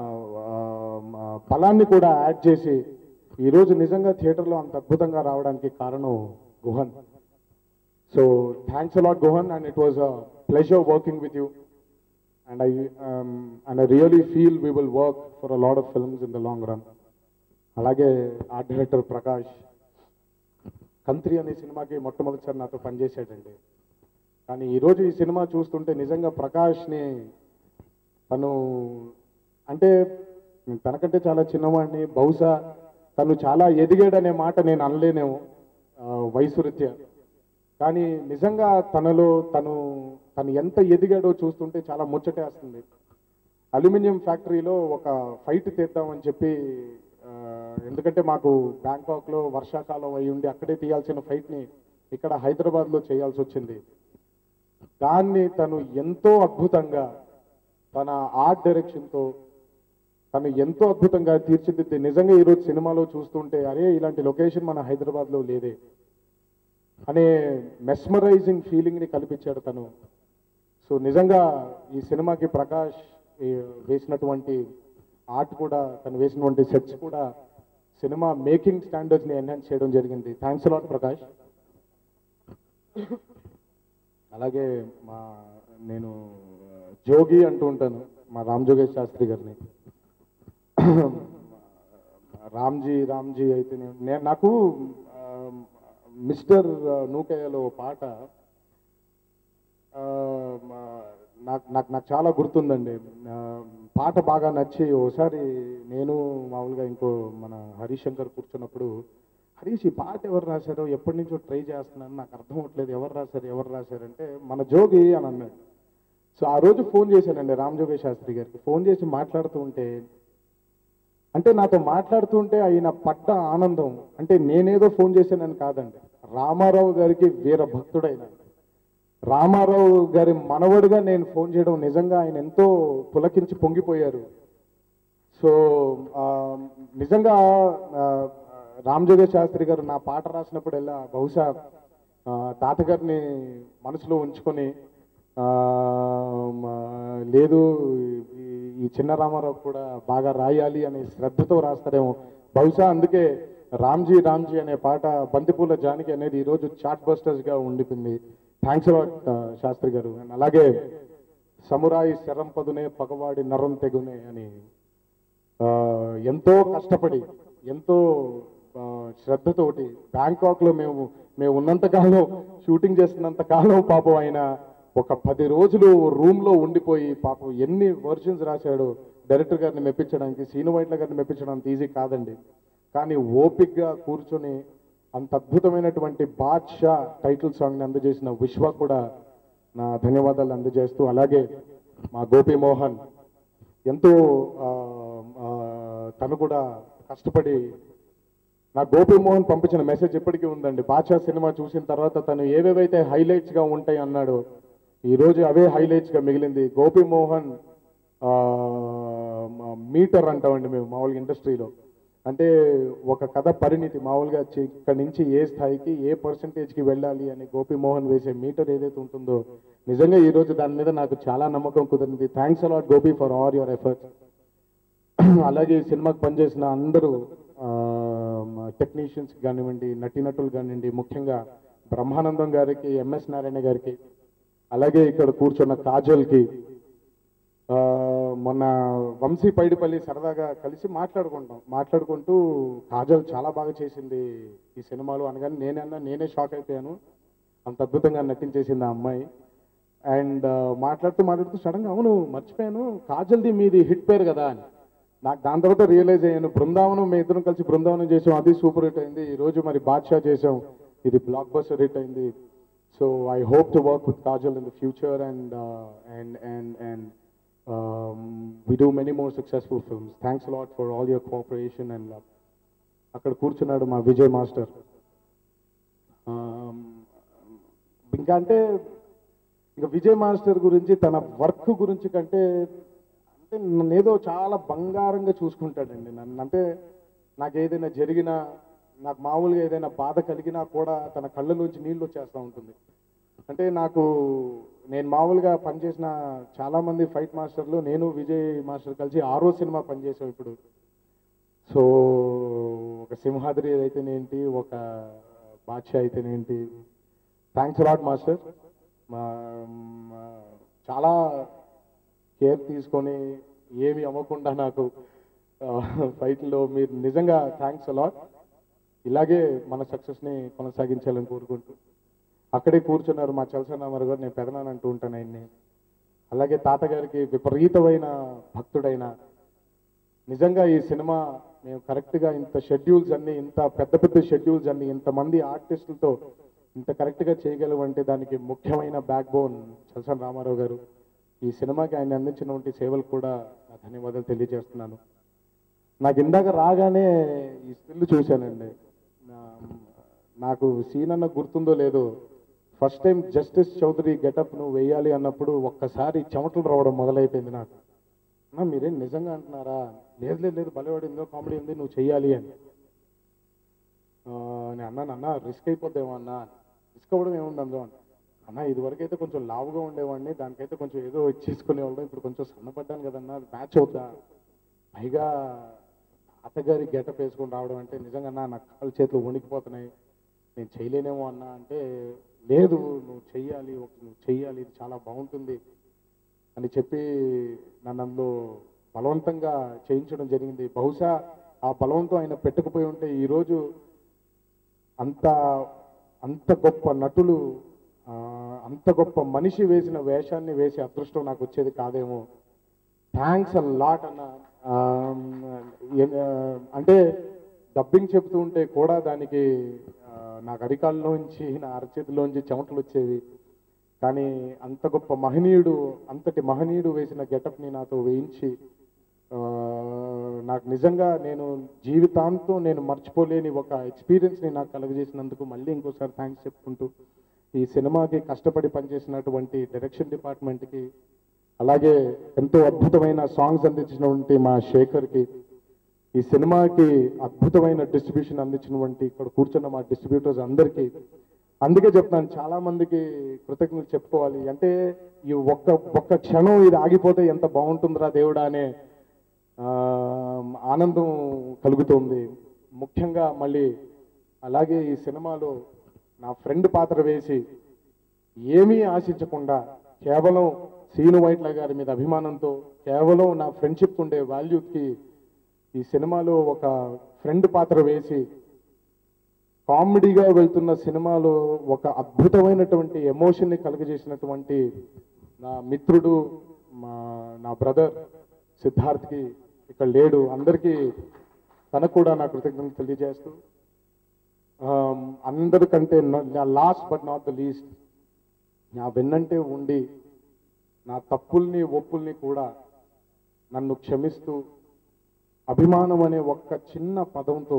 Speaker 2: ఫలాన్ని కూడా యాడ్ చేసి ఈరోజు నిజంగా థియేటర్లో అంత అద్భుతంగా రావడానికి కారణం Guhan. So thanks a lot Guhan, and it was a pleasure working with you, and I really feel we will work for a lot of films in the long run. అలాగే ఆర్ట్ డైరెక్టర్ ప్రకాష్ కంత్రి అనే సినిమాకి మొట్టమొదటిసారి నాతో పనిచేశాడండి. కానీ ఈరోజు ఈ సినిమా చూస్తుంటే నిజంగా ప్రకాష్ని తను అంటే నేను తనకంటే చాలా చిన్నవాడిని, బహుశా తను చాలా ఎదిగాడనే మాట నేను అనలేనేమో వయసు రీత్యా. కానీ నిజంగా తనలో తను ఎంత ఎదిగాడో చూస్తుంటే చాలా ముచ్చటేస్తుంది. అల్యూమినియం ఫ్యాక్టరీలో ఒక ఫైట్ తీద్దామని చెప్పి, ఎందుకంటే మాకు బ్యాంకాక్లో వర్షాకాలం అయి ఉండి అక్కడే తీయాల్సిన ఫైట్ని ఇక్కడ హైదరాబాద్లో చేయాల్సి వచ్చింది. దాన్ని తను ఎంతో అద్భుతంగా తన ఆర్ట్ డైరెక్షన్తో తను ఎంతో అద్భుతంగా తీర్చిదిద్ది నిజంగా ఈరోజు సినిమాలో చూస్తుంటే అరే ఇలాంటి లొకేషన్ మన హైదరాబాద్లో లేదే అనే మెస్మరైజింగ్ ఫీలింగ్ని కల్పించాడు తను. సో నిజంగా ఈ సినిమాకి ప్రకాష్ వేసినటువంటి ఆర్ట్ కూడా, తను వేసినటువంటి సెట్స్ కూడా సినిమా మేకింగ్ స్టాండర్డ్స్ని ఎన్హాన్స్ చేయడం జరిగింది. Thanks a lot Prakash. అలాగే నేను జోగి అంటూ ఉంటాను మా రామ్ జోగేష్ శాస్త్రి గారిని. రామ్జీ అయితే నాకు మిస్టర్ నూకయ్యలో పాట నాకు చాలా గుర్తుందండి. పాట బాగా నచ్చి ఒకసారి నేను మామూలుగా ఇంకో మన హరీష్ శంకర్ కూర్చున్నప్పుడు, హరీష్ ఈ పాట ఎవరు రాశారో ఎప్పటి నుంచో ట్రై చేస్తున్నాను, నాకు అర్థం అవట్లేదు ఎవరు రాశారంటే మన జోగి అని అన్నాడు. సో ఆ రోజు ఫోన్ చేశానండి రామ్ జోగేష్ శాస్త్రి గారికి. ఫోన్ చేసి మాట్లాడుతూ ఉంటే, అంటే నాతో మాట్లాడుతూ ఉంటే ఆయన పడ్డ ఆనందం, అంటే నేనేదో ఫోన్ చేశానని కాదండి, రామారావు గారికి వీర భక్తుడైన రామారావు గారి మనవడిగా నేను ఫోన్ చేయడం నిజంగా ఆయన ఎంతో పులకించి పొంగిపోయారు. సో నిజంగా రామ్ జోగేష్ శాస్త్రి గారు నా పాట రాసినప్పుడల్లా బహుశా తాతగారిని మనసులో ఉంచుకొని లేదు ఈ చిన్న రామారావు కూడా బాగా రాయాలి అనే శ్రద్ధతో రాస్తారేమో. బహుశా అందుకే రామ్జీ అనే పాట బంతిపూల జానకి అనేది ఈరోజు చాట్ బస్టర్స్గా ఉండిపోయింది. థ్యాంక్స్ అలాట్ శాస్త్రి గారు. అలాగే సమురాయి శరంపదునే పగవాడి నరం తెగునే అని ఎంతో కష్టపడి ఎంతో శ్రద్ధతోటి బ్యాంకాక్లో మేము ఉన్నంతకాలం షూటింగ్ చేస్తున్నంత కాలం పాపం ఆయన ఒక 10 రోజులు రూమ్లో ఉండిపోయి పాపం ఎన్ని వర్షన్స్ రాశాడు. డైరెక్టర్ గారిని మెప్పించడానికి, శ్రీను వైట్ల గారిని మెప్పించడానికి ఈజీ కాదండి. కానీ ఓపిక్గా కూర్చొని అంత అద్భుతమైనటువంటి బాద్షా టైటిల్ సాంగ్ని అందజేసిన విశ్వ కూడా నా ధన్యవాదాలు అందజేస్తూ, అలాగే మా గోపి మోహన్ ఎంతో తను కూడా కష్టపడి, నా గోపి మోహన్ పంపించిన మెసేజ్ ఇప్పటికీ ఉందండి. బాద్షా సినిమా చూసిన తర్వాత తను ఏవేవైతే హైలైట్స్గా ఉంటాయి అన్నాడు, ఈరోజు అవే హైలైట్స్గా మిగిలింది. గోపి మోహన్ మీటర్ అంటామండి మేము మామూలుగా ఇండస్ట్రీలో. అంటే ఒక కథ పరిణితి మామూలుగా ఇక్కడి నుంచి ఏ స్థాయికి ఏ పర్సంటేజ్కి వెళ్ళాలి అని గోపి మోహన్ వేసే మీటర్ ఏదైతే ఉంటుందో నిజంగా ఈరోజు దాని మీద నాకు చాలా నమ్మకం కుదిరింది. Thanks a lot Gopi for all your efforts. అలాగే ఈ సినిమాకి పనిచేసిన అందరూ టెక్నీషియన్స్ కానివ్వండి, నటీనటులు కానివ్వండి, ముఖ్యంగా బ్రహ్మానందం గారికి, ఎంఎస్ నారాయణ గారికి, అలాగే ఇక్కడ కూర్చున్న కాజల్కి, మొన్న వంశీ పైడిపల్లి సరదాగా కలిసి మాట్లాడుకుంటూ కాజల్ చాలా బాగా చేసింది ఈ సినిమాలో అనగానే నేనే షాక్ అయిపోయాను, అంత అద్భుతంగా నటించేసింది ఆ అమ్మాయి. అండ్ మాట్లాడుతూ సడన్గా అవును మర్చిపోయాను, కాజల్ది మీది హిట్ పేరు కదా అని. నాకు దాని తర్వాత రియలైజ్ అయ్యాను, బృందావనం మేము ఇద్దరం కలిసి బృందావనం చేసాం, అది సూపర్ హిట్ అయింది. ఈరోజు మరి బాద్షా చేసాం, ఇది బ్లాక్ బస్టర్ హిట్ అయింది. So I hope to work with Kajal in the future and we do many more successful films. Thanks a lot for all your cooperation and అక్కడ కూర్చున్నాడు మా విజయ్ మాస్టర్. ఇంకా విజయ్ మాస్టర్ గురించి తన వర్క్ గురించి కంటే అంటే నన్నేదో చాలా బంగారంగా చూసుకుంటాడండి నన్ను. అంటే నాకు ఏదైనా జరిగినా, నాకు మామూలుగా ఏదైనా బాధ కలిగినా కూడా తన కళ్ళలోంచి నీళ్ళు వచ్చేస్తూ ఉంటుంది. అంటే నేను మామూలుగా పనిచేసిన చాలామంది ఫైట్ మాస్టర్లు, నేను విజయ్ మాస్టర్ కలిసి 6వ సినిమా పనిచేసాం ఇప్పుడు. సో ఒక సింహాద్రి అయితేనేంటి, ఒక బాద్షా అయితేనేంటి, థ్యాంక్స్ అలాట్ మాస్టర్. చాలా కేర్ తీసుకొని ఏమి అవ్వకుండా నాకు ఫైట్లో మీరు నిజంగా థ్యాంక్స్ అలాట్. ఇలాగే మన సక్సెస్ని కొనసాగించాలని కోరుకుంటూ అక్కడే కూర్చున్నారు మా చలసనామర్ గారు, నేను పెదనాన్ని అంటూ ఉంటాను ఆయన్ని. అలాగే తాతగారికి విపరీతమైన భక్తుడైన
Speaker 10: నిజంగా ఈ సినిమా మేము కరెక్ట్గా ఇంత షెడ్యూల్స్ అన్ని, ఇంత పెద్ద పెద్ద షెడ్యూల్స్ అన్ని, ఇంతమంది ఆర్టిస్టులతో ఇంత కరెక్ట్గా చేయగలవంటే దానికి ముఖ్యమైన బ్యాక్ బోన్ చలసాని రామారావు గారు. ఈ సినిమాకి ఆయన అందించినటువంటి సేవలు కూడా నా ధన్యవాదాలు తెలియజేస్తున్నాను. నాకు ఇందాక రాగానే ఈ స్టిల్ చూశానండి. నాకు సీన్ అన్న గుర్తుందో లేదో, first time justice Chowdary getup నువ్వు వేయాలి అన్నప్పుడు ఒక్కసారి చెమటలు రావడం మొదలైపోయింది నాకు. అన్నా మీరేం నిజంగా అంటున్నారా? లేదు లేదు లేదు, భలేవాడు ఇందో కామెడీ ఉంది, నువ్వు చెయ్యాలి అని. నేను అన్నాను, అన్న రిస్క్ అయిపోద్దేమో అన్నా. రిస్క్ అవ్వడం ఏముంది అందులో అన్న, ఇదివరకైతే కొంచెం లావుగా ఉండేవాడిని, దానికైతే కొంచెం ఏదో ఇచ్చేసుకునేవాళ్ళం, ఇప్పుడు కొంచెం సన్నపడ్డాను కదన్నా, మ్యాచ్ అవుద్దా? పైగా అత్తగారి గెటప్ వేసుకొని రావడం అంటే నిజంగా నా కాళ్ళు చేతులు వణికిపోతున్నాయి, నేను చేయలేనేమో అన్నా అంటే, లేదు నువ్వు చెయ్యాలి, నువ్వు చెయ్యాలి, ఇది చాలా బాగుంటుంది అని చెప్పి నన్ను అందులో బలవంతంగా చేయించడం జరిగింది. బహుశా ఆ బలవంతం ఆయన పెట్టకపోయి ఉంటే ఈరోజు అంత గొప్ప నటులు, అంత గొప్ప మనిషి వేసిన వేషాన్ని వేసే అదృష్టం నాకు వచ్చేది కాదేమో. థ్యాంక్స్ అ లాట్ అన్న. అంటే డబ్బింగ్ చెప్తూ ఉంటే కూడా దానికి నాకు అరికాల్లోంచి, నా అరచేతిలోంచి చెమటలు వచ్చేవి. కానీ అంత గొప్ప మహనీయుడు, అంతటి మహనీయుడు వేసిన గెటప్ని నాతో వేయించి నాకు నిజంగా నేను జీవితాంతం నేను మర్చిపోలేని ఒక ఎక్స్పీరియన్స్ని నాకు కలుగజేసినందుకు మళ్ళీ ఇంకోసారి థ్యాంక్స్ చెప్పుకుంటూ, ఈ సినిమాకి కష్టపడి పనిచేసినటువంటి డైరెక్షన్ డిపార్ట్మెంట్కి, అలాగే ఎంతో అద్భుతమైన సాంగ్స్ అందించినటువంటి మా శేఖర్కి, ఈ సినిమాకి అద్భుతమైన డిస్ట్రిబ్యూషన్ అందించినటువంటి ఇక్కడ కూర్చున్న మా డిస్ట్రిబ్యూటర్స్ అందరికీ, అందుకే చెప్తాను చాలా మందికి కృతజ్ఞతలు చెప్పుకోవాలి. అంటే ఈ ఒక్క క్షణం ఇది ఆగిపోతే ఎంత బాగుంటుందిరా దేవుడా అనే ఆనందం కలుగుతుంది. ముఖ్యంగా మళ్ళీ అలాగే ఈ సినిమాలో నా ఫ్రెండ్ పాత్ర వేసి ఏమీ ఆశించకుండా కేవలం సీను వైట్ల గారి మీద అభిమానంతో, కేవలం నా ఫ్రెండ్షిప్ ఉండే వాల్యూకి ఈ సినిమాలో ఒక ఫ్రెండ్ పాత్ర వేసి కామెడీగా వెళ్తున్న సినిమాలో ఒక అద్భుతమైనటువంటి ఎమోషన్ని కలుగజేసినటువంటి నా మిత్రుడు, నా బ్రదర్ సిద్ధార్థ్కి ఇక్కడ లేడు, అందరికీ తనకు కూడా నా కృతజ్ఞతలు తెలియజేస్తూ, అందరికంటే last but not the least, నా వెన్నంటే ఉండి నా తప్పుల్ని ఒప్పుల్ని కూడా నన్ను క్షమిస్తూ అభిమానం అనే ఒక్క చిన్న పదంతో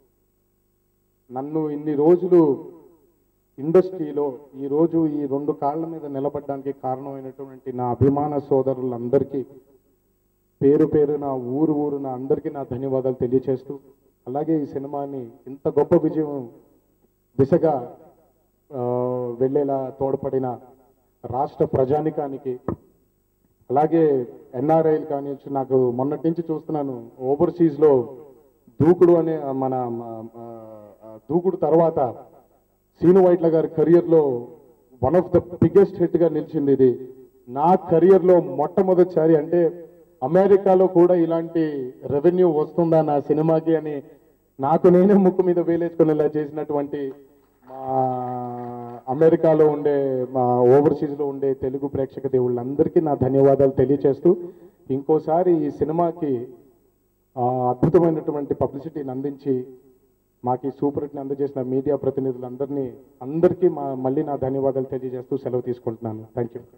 Speaker 10: నన్ను ఇన్ని రోజులు ఇండస్ట్రీలో ఈరోజు ఈ 2 కాళ్ళ మీద నిలబడడానికి కారణమైనటువంటి నా అభిమాన సోదరులందరికీ పేరు పేరున ఊరున అందరికీ నా ధన్యవాదాలు తెలియచేస్తూ, అలాగే ఈ సినిమాని ఇంత గొప్ప విజయం దిశగా వెళ్ళేలా తోడ్పడిన రాష్ట్ర ప్రజానికానికి, అలాగే ఎన్ఆర్ఐలు కానీ, నాకు మొన్నటి నుంచి చూస్తున్నాను ఓవర్సీస్లో దూకుడు అనే మన దూకుడు తర్వాత సీను వైట్ల గారి కెరియర్లో వన్ ఆఫ్ ద బిగ్గెస్ట్ హిట్గా నిలిచింది. ఇది నా కెరియర్లో మొట్టమొదటిసారి, అంటే అమెరికాలో కూడా ఇలాంటి రెవెన్యూ వస్తుందా నా సినిమాకి అని నాకు నేనే ముక్కు మీద వేలేసుకునేలా చేసినటువంటి మా అమెరికాలో ఉండే, మా ఓవర్సీస్లో ఉండే తెలుగు ప్రేక్షక దేవుళ్ళందరికీ నా ధన్యవాదాలు తెలియచేస్తూ, ఇంకోసారి ఈ సినిమాకి అద్భుతమైనటువంటి పబ్లిసిటీని అందించి మాకు ఈ సూపర్ హిట్ని అందజేసిన మీడియా ప్రతినిధులందరికీ మళ్ళీ నా ధన్యవాదాలు తెలియజేస్తూ సెలవు తీసుకుంటున్నాను. Thank you.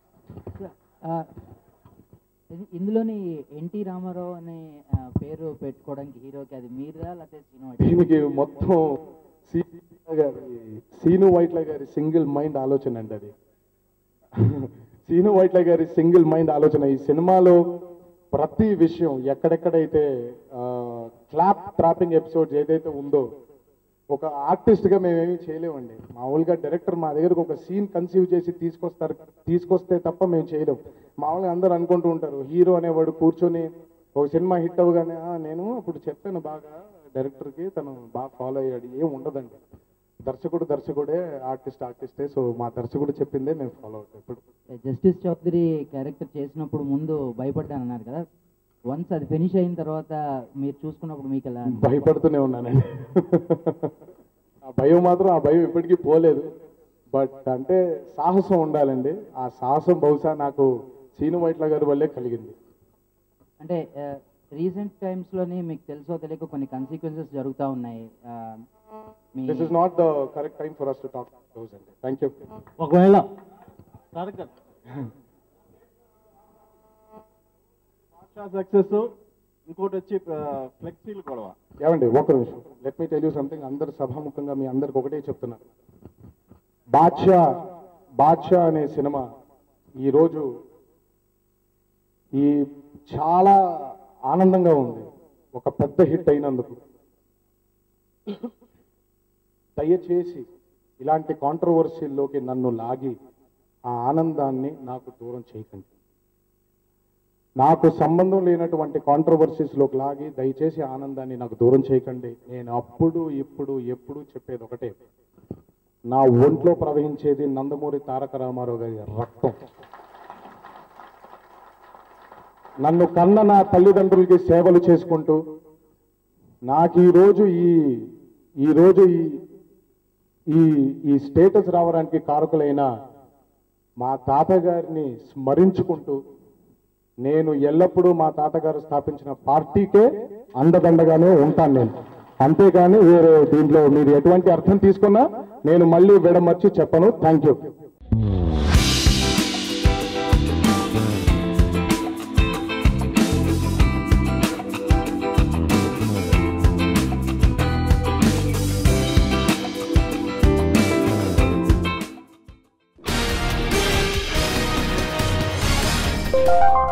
Speaker 11: ఇందులోని ఎన్టీ రామారావు అనే పేరు పెట్టుకోవడానికి హీరోకి అది మీరా లేకపోతే
Speaker 10: దీనికి మొత్తం సీను వైట్ల గారి సింగిల్ మైండ్ ఆలోచన అండి అది. సీను వైట్ల గారి సింగిల్ మైండ్ ఆలోచన. ఈ సినిమాలో ప్రతి విషయం ఎక్కడెక్కడైతే ట్రాపింగ్ ఎపిసోడ్స్ ఏదైతే ఉందో ఒక ఆర్టిస్ట్గా మేమేమీ చేయలేమండి. మామూలుగా డైరెక్టర్ మా దగ్గరకు ఒక సీన్ కన్సీవ్ చేసి తీసుకొస్తే తప్ప మేము చేయలేం. మామూలుగా అందరూ అనుకుంటూ ఉంటారు హీరో అనేవాడు కూర్చొని ఒక సినిమా హిట్ అవ్వగానే నేను అప్పుడు చెప్పాను బాగా డైరెక్టర్కి, తను బాగా ఫాలో అయ్యాడు. ఏం ఉండదండి, దర్శకుడే ఆర్టిస్టే. సో మా దర్శకుడు చెప్పిందే మేము ఫాలో అవుతాం. ఇప్పుడు
Speaker 11: జస్టిస్ చౌదరి క్యారెక్టర్ చేసినప్పుడు ముందు భయపడ్డాను అన్నారు కదా, వన్స్ అది ఫినిష్ అయిన తర్వాత మీరు చూసుకున్నప్పుడు మీకు ఎలా?
Speaker 10: భయపడుతూనే ఉన్నానండి. ఆ భయం ఇప్పటికీ పోలేదు. బట్ అంటే సాహసం ఉండాలండి. ఆ సాహసం బహుశా నాకు సీను వైట్ల గారి వల్లే కలిగింది.
Speaker 11: అంటే రీసెంట్ టైమ్స్లోని మీకు తెలుసో తెలియక కొన్ని కన్సిక్వెన్సెస్ జరుగుతూ ఉన్నాయి.
Speaker 10: This is not the correct time for us to talk those అండి. Thank you.
Speaker 12: ఒకవేళ సక్సెస్ ఇంకోటి వచ్చి ఫ్లెక్సీలు గొడవ.
Speaker 10: ఏమండి ఒక్క నిమిషం, let me tell you something. అందరు సభాముఖంగా మీ అందరికి ఒకటే చెప్తున్నారు. బాద్షా అనే సినిమా ఈరోజు చాలా ఆనందంగా ఉంది ఒక పెద్ద హిట్ అయినందుకు. దయచేసి ఇలాంటి కాంట్రవర్సీల్లోకి నన్ను లాగి ఆ ఆనందాన్ని నాకు దూరం చేయకండి. నాకు సంబంధం లేనటువంటి కాంట్రవర్సీస్లోకి లాగి దయచేసి ఆనందాన్ని నాకు దూరం చేయకండి. నేను అప్పుడు ఇప్పుడు ఎప్పుడు చెప్పేది ఒకటే, నా ఒంట్లో ప్రవహించేది నందమూరి తారక రామారావు గారి రక్తం. నన్ను కన్న నా తల్లిదండ్రులకి సేవలు చేసుకుంటూ నాకు ఈరోజు ఈ స్టేటస్ రావడానికి కారకులైన మా తాతగారిని స్మరించుకుంటూ నేను ఎల్లప్పుడూ మా తాతగారు స్థాపించిన పార్టీకే అండదండగానే ఉంటాను నేను. అంతేగాని వేరే దీంట్లో మీరు ఎటువంటి అర్థం తీసుకున్నా నేను మళ్ళీ విడమర్చి చెప్పను. Thank you.